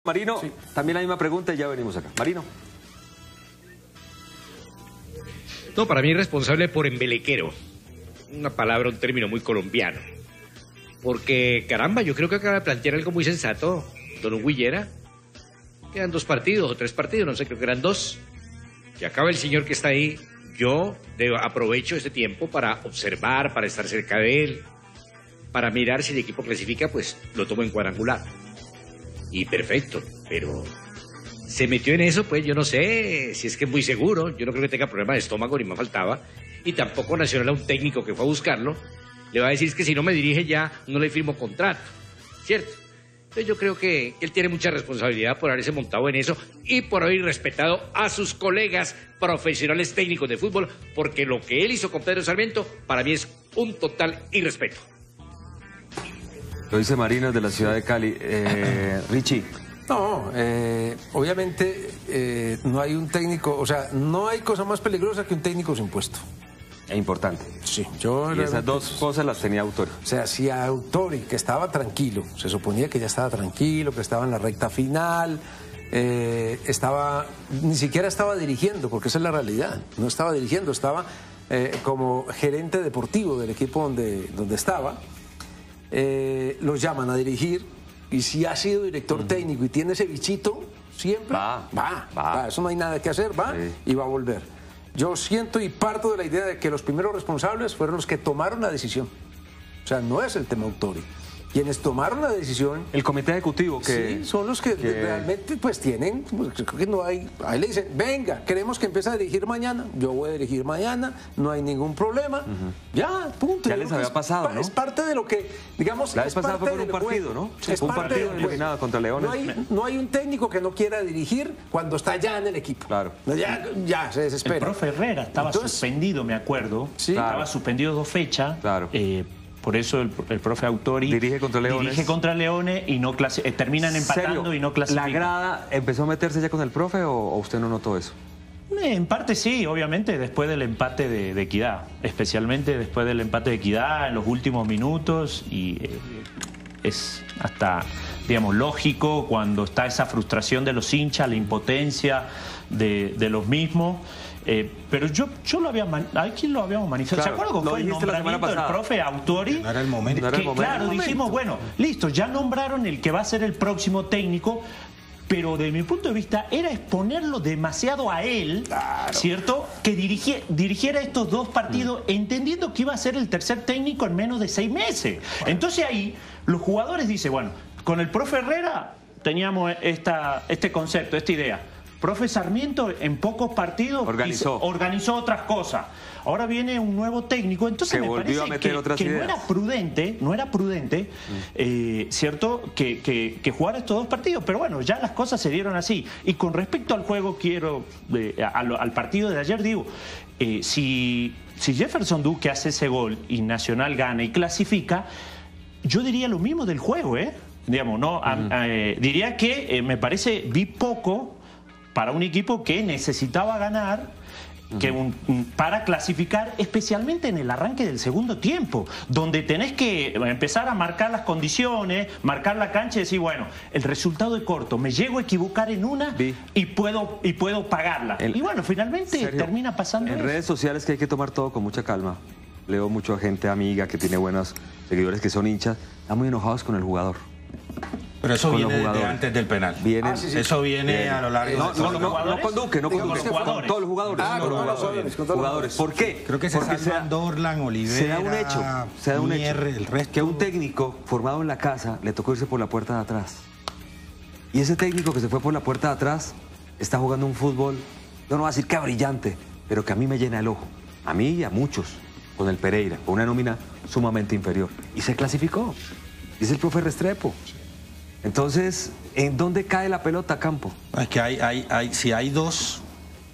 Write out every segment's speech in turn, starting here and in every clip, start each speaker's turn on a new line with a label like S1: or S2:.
S1: Marino, sí. También la misma pregunta y ya venimos acá. Marino.
S2: No, para mí es responsable por embelequero. Una palabra, un término muy colombiano. Porque, caramba, yo creo que acaba de plantear algo muy sensato, don Hugo Higuera. Quedan 2 partidos o 3 partidos, no sé, creo que eran 2. Que acaba el señor que está ahí. Yo aprovecho este tiempo para observar, para estar cerca de él, para mirar si el equipo clasifica, pues lo tomo en cuadrangular. Y perfecto, pero se metió en eso, pues yo no sé si es que es muy seguro. Yo no creo que tenga problema de estómago, ni más faltaba. Y tampoco Nacional, a un técnico que fue a buscarlo, le va a decir que si no me dirige ya, no le firmo contrato, ¿cierto? Entonces yo creo que él tiene mucha responsabilidad por haberse montado en eso y por haber respetado a sus colegas profesionales técnicos de fútbol, porque lo que él hizo con Pedro Sarmiento, para mí es un total irrespeto.
S1: Lo dice Marino de la ciudad de Cali. Richie.
S3: No, obviamente no hay un técnico, o sea, no hay cosa más peligrosa que un técnico sin puesto.
S1: Es importante.
S3: Sí,
S1: y esas dos cosas las tenía Autori.
S3: O sea, si Autori, que estaba tranquilo, se suponía que ya estaba tranquilo, que estaba en la recta final, ni siquiera estaba dirigiendo, porque esa es la realidad, no estaba dirigiendo, estaba como gerente deportivo del equipo donde estaba. Los llaman a dirigir y si ha sido director técnico y tiene ese bichito, siempre va. Eso no hay nada que hacer, y va a volver. Yo siento y parto de la idea de que los primeros responsables fueron los que tomaron la decisión. O sea, no es el tema Autori. Quienes tomaron la decisión...
S1: El comité ejecutivo que...
S3: Sí, son los que realmente pues tienen... Pues, creo que no hay... Ahí le dicen, venga, queremos que empiece a dirigir mañana. Yo voy a dirigir mañana, no hay ningún problema. Ya, punto.
S1: Ya les había pasado, ¿no?
S3: Es parte de lo que, digamos...
S1: La vez pasada fue por un partido, ¿no?
S3: Sí,
S1: un partido eliminado contra Leones.
S3: No hay un técnico que no quiera dirigir cuando está ya en el equipo.
S1: Claro.
S3: Ya se desespera.
S4: El profe Herrera estaba suspendido, me acuerdo.
S3: Sí.
S4: Estaba suspendido 2 fechas.
S1: Claro.
S4: Por eso el profe Autori
S1: dirige contra Leones
S4: y no terminan empatando y no clasifican.
S1: ¿La grada empezó a meterse ya con el profe o usted no notó eso?
S4: En parte sí, obviamente después del empate de Equidad, especialmente después del empate de Equidad en los últimos minutos, y es hasta, digamos, lógico cuando está esa frustración de los hinchas, la impotencia de los mismos. Pero yo lo había aquí lo habíamos manifestado.
S1: Claro,
S4: ¿Se acuerdan cómo fue el nombramiento del profe Autori?
S3: No era el momento.
S4: Claro, dijimos, bueno, listo, ya nombraron el que va a ser el próximo técnico, pero de mi punto de vista era exponerlo demasiado a él, ¿cierto? Que dirigiera estos 2 partidos entendiendo que iba a ser el tercer técnico en menos de 6 meses. Entonces ahí los jugadores dicen, bueno, con el profe Herrera teníamos este concepto, esta idea. Profe Sarmiento en pocos partidos organizó otras cosas. Ahora viene un nuevo técnico, entonces me parece que no era prudente, ¿cierto? Que jugara estos 2 partidos. Pero bueno, ya las cosas se dieron así. Y con respecto al juego, al partido de ayer, digo, si Jefferson Duque hace ese gol y Nacional gana y clasifica, yo diría lo mismo del juego, digamos, no, diría que me parece, vi poco para un equipo que necesitaba ganar para clasificar, especialmente en el arranque del segundo tiempo, donde tenés que empezar a marcar las condiciones, marcar la cancha y decir, bueno, el resultado es corto, me llego a equivocar en una y puedo pagarla. Y bueno, finalmente termina pasando
S1: en
S4: eso.
S1: Redes sociales que hay que tomar todo con mucha calma. Leo mucha gente amiga que tiene buenos seguidores que son hinchas, están muy enojados con el jugador.
S5: Pero eso viene desde antes del penal. Eso viene a lo largo
S1: no con Duque, con todos los jugadores. Con jugadores. ¿Por qué?
S5: Creo que se salvan Dorlan, Olivera,
S1: se da un hecho
S5: el resto.
S1: Que a un técnico formado en la casa le tocó irse por la puerta de atrás. Y ese técnico que se fue por la puerta de atrás está jugando un fútbol, yo no voy a decir que brillante, pero que a mí me llena el ojo. A mí y a muchos, con el Pereira, con una nómina sumamente inferior. Y se clasificó. Dice el profe Restrepo. Entonces, ¿en dónde cae la pelota, Campo?
S5: Es que si hay 2...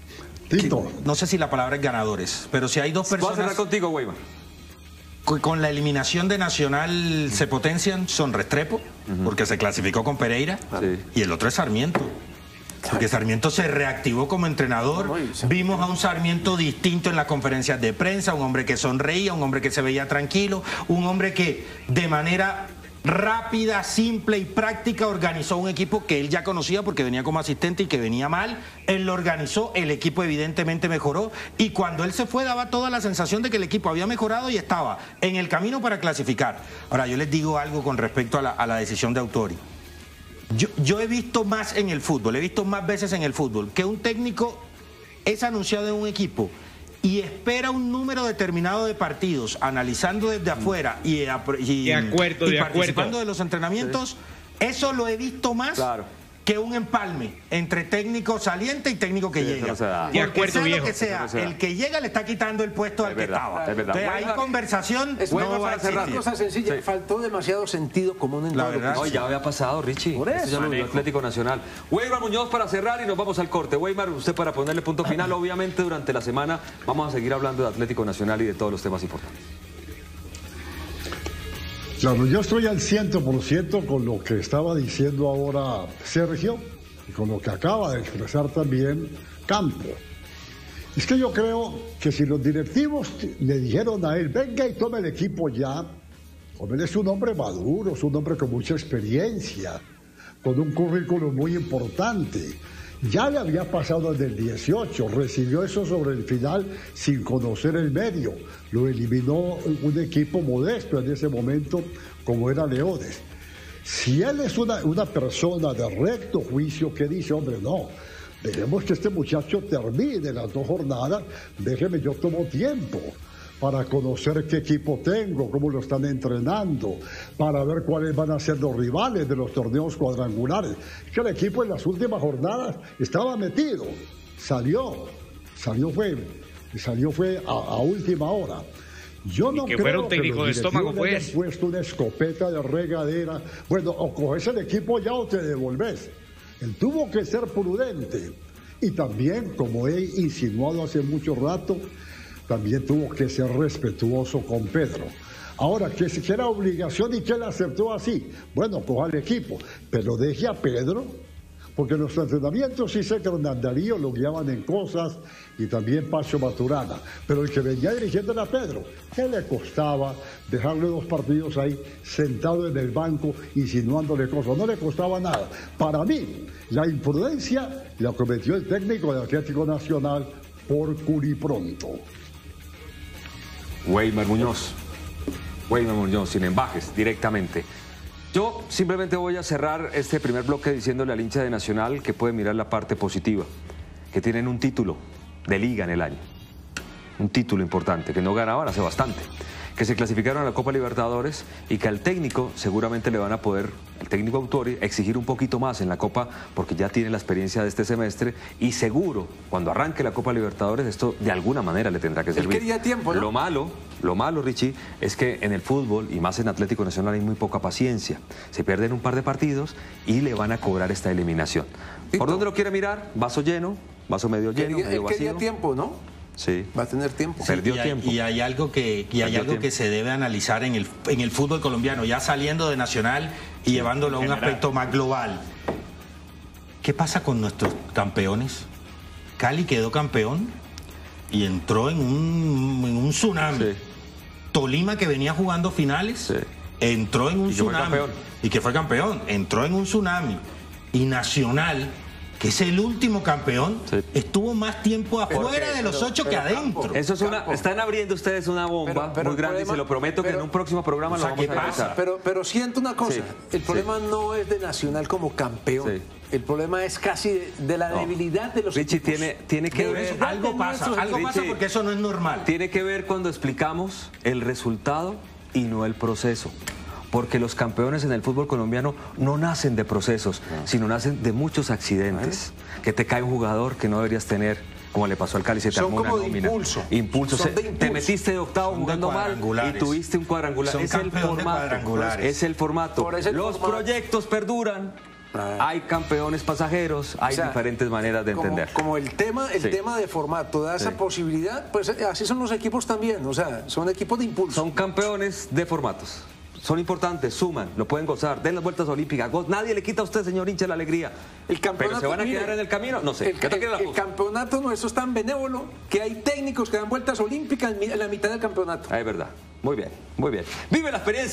S5: no sé si la palabra es ganadores, pero si hay 2 personas...
S1: Voy a cerrar contigo, Weimar.
S5: Con la eliminación de Nacional se potencian, son Restrepo, porque se clasificó con Pereira, y el otro es Sarmiento. Porque Sarmiento se reactivó como entrenador. Vimos a un Sarmiento distinto en las conferencias de prensa, un hombre que sonreía, un hombre que se veía tranquilo, un hombre que de manera rápida, simple y práctica, organizó un equipo que él ya conocía porque venía como asistente y que venía mal. Él lo organizó, el equipo evidentemente mejoró y cuando él se fue daba toda la sensación de que el equipo había mejorado y estaba en el camino para clasificar. Ahora, yo les digo algo con respecto a la decisión de Autori. Yo he visto más en el fútbol, he visto más veces en el fútbol que un técnico es anunciado en un equipo y espera un número determinado de partidos, analizando desde afuera y participando de los entrenamientos, eso lo he visto más que un empalme entre técnico saliente y técnico que llega. Porque sea lo que sea, el que llega le está quitando el puesto al que estaba. Entonces hay conversación, no va a ser
S3: una cosa sencilla, faltó demasiado sentido común en todo lo que...
S1: No, ya había pasado, Richie.
S3: Por eso.
S1: Ya lo vio Atlético Nacional. Weimar Muñoz para cerrar y nos vamos al corte. Weimar, usted para ponerle punto final. Obviamente durante la semana vamos a seguir hablando de Atlético Nacional y de todos los temas importantes.
S6: Claro, yo estoy al 100% con lo que estaba diciendo ahora Sergio y con lo que acaba de expresar también Campo. Es que yo creo que si los directivos le dijeron a él, venga y tome el equipo ya, él es un hombre maduro, es un hombre con mucha experiencia, con un currículum muy importante. Ya le había pasado desde el 18, recibió eso sobre el final sin conocer el medio. Lo eliminó un equipo modesto en ese momento como era Leones. Si él es una persona de recto juicio que dice, hombre, no, dejemos que este muchacho termine las 2 jornadas, déjeme, yo tomo tiempo para conocer qué equipo tengo, cómo lo están entrenando, para ver cuáles van a ser los rivales de los torneos cuadrangulares. Que el equipo en las últimas jornadas estaba metido, salió fue a última hora. Yo no creo
S2: fuera un técnico de estómago,
S6: le hayan puesto una escopeta de regadera. Bueno, o coges el equipo ya o te devolves. Él tuvo que ser prudente. Y también, como he insinuado hace mucho rato, también tuvo que ser respetuoso con Pedro. Ahora, que era obligación y que él aceptó así. Bueno, coja el equipo, pero deje a Pedro, porque en los entrenamientos sí sé que Hernán Darío lo guiaban en cosas y también Pacho Maturana. Pero el que venía dirigiendo era Pedro. ¿Qué le costaba dejarle 2 partidos ahí sentado en el banco insinuándole cosas? No le costaba nada. Para mí, la imprudencia la cometió el técnico de Atlético Nacional por curipronto.
S1: Weimar Muñoz, sin embajes, directamente. Yo simplemente voy a cerrar este primer bloque diciéndole al hincha de Nacional que puede mirar la parte positiva, que tienen un título de liga en el año, un título importante, que no ganaban hace bastante, que se clasificaron a la Copa Libertadores y que al técnico seguramente le van a poder, el técnico Autori, exigir un poquito más en la Copa porque ya tiene la experiencia de este semestre y seguro, cuando arranque la Copa Libertadores, esto de alguna manera le tendrá que servir.
S3: Él quería tiempo, ¿no?
S1: Lo malo, Richie, es que en el fútbol y más en Atlético Nacional hay muy poca paciencia. Se pierden un par de partidos y le van a cobrar esta eliminación. ¿Por dónde lo quiere mirar? Vaso lleno, vaso medio lleno, medio vacío.
S3: Él quería tiempo, ¿no?
S1: Sí.
S3: Va a tener tiempo.
S1: Perdió tiempo.
S5: Y hay algo que se debe analizar en el fútbol colombiano, ya saliendo de Nacional y llevándolo a un aspecto más global. ¿Qué pasa con nuestros campeones? Cali quedó campeón y entró en un tsunami. Sí. Tolima, que venía jugando finales, entró en un tsunami. Y que fue campeón. Entró en un tsunami. Y Nacional, que es el último campeón, estuvo más tiempo afuera de los 8 que adentro.
S1: Eso es están abriendo ustedes una bomba muy grande y se lo prometo que en un próximo programa lo vamos a empezar.
S3: Pero siento una cosa, el problema no es de Nacional como campeón. El problema es casi de la debilidad de los
S1: Richie,
S3: equipos.
S1: tiene que ver.
S5: Algo pasa porque eso no es normal.
S1: Tiene que ver cuando explicamos el resultado y no el proceso. Porque los campeones en el fútbol colombiano no nacen de procesos, sino nacen de muchos accidentes. Que te cae un jugador que no deberías tener, como le pasó al Cali, se te armó una nómina. Impulso. Te metiste de octavo jugando mal y tuviste un cuadrangular. Es el formato. Los proyectos perduran. Hay campeones pasajeros, hay diferentes maneras de entender.
S3: Como el tema de formato da esa posibilidad, pues así son los equipos también, o sea, son equipos de impulso.
S1: Son campeones de formatos. Son importantes, suman, lo pueden gozar, den las vueltas olímpicas. Nadie le quita a usted, señor hincha, la alegría.
S3: El campeonato,
S1: ¿pero se van a quedar en el camino? No sé.
S3: El campeonato nuestro es tan benévolo que hay técnicos que dan vueltas olímpicas en la mitad del campeonato.
S1: Es verdad. Muy bien, muy bien. Vive la experiencia.